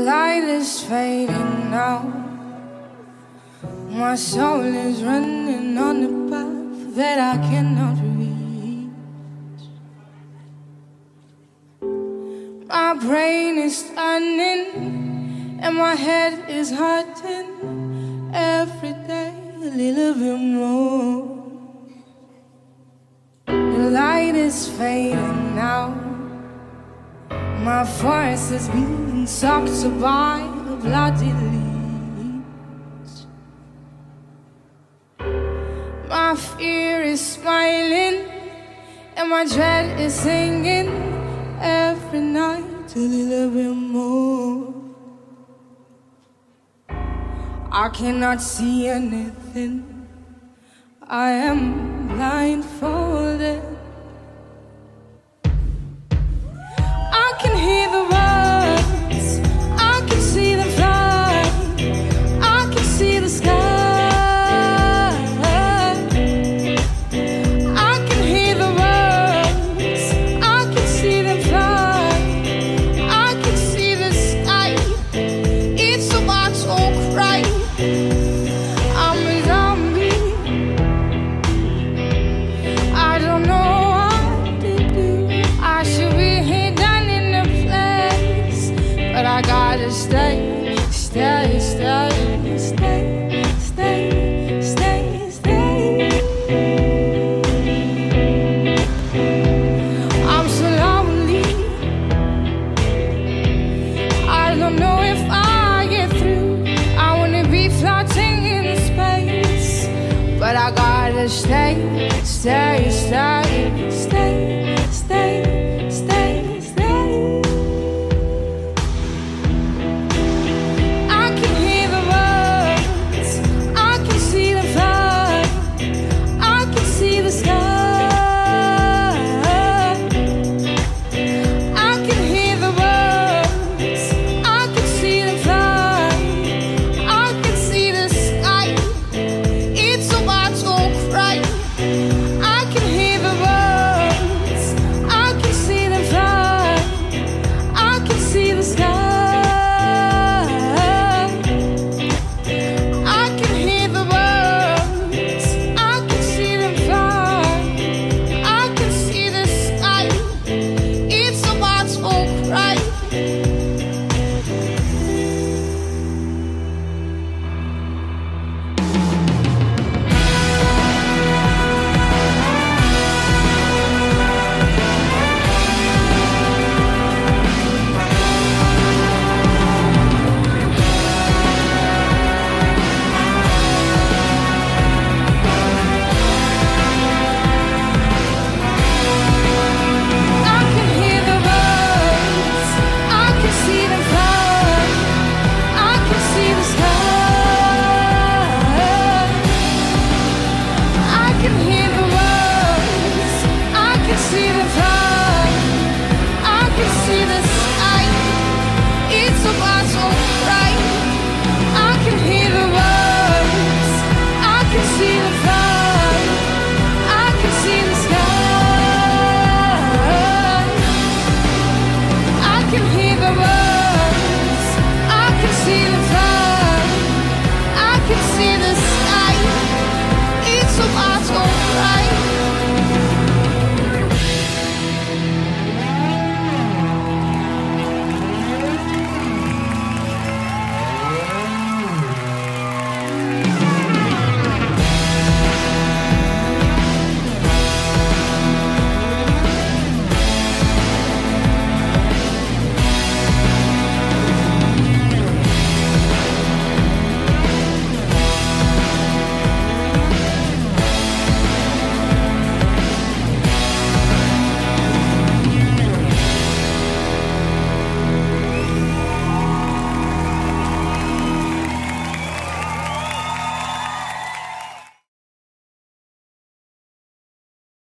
light is fading now. My soul is running on the path that I cannot reach. My brain is turning and my head is hurting every day a little bit more. The light is fading now. My voice is being sucked by a bloody leech. My fear is smiling and my dread is singing every night a little bit more. I cannot see anything. I am blindfolded. I can hear the words, I can see them fly, I can see the sky. I can hear the words, I can see them fly, I can see the sky. It's so much all cry. I'm a zombie. I don't know what to do. I should be hidden in a place, but I gotta stay, stay, stay, stay, stay, stay, stay. I'm so lonely. I don't know if I get through. I wanna be floating in space, but I gotta stay, stay, stay, stay.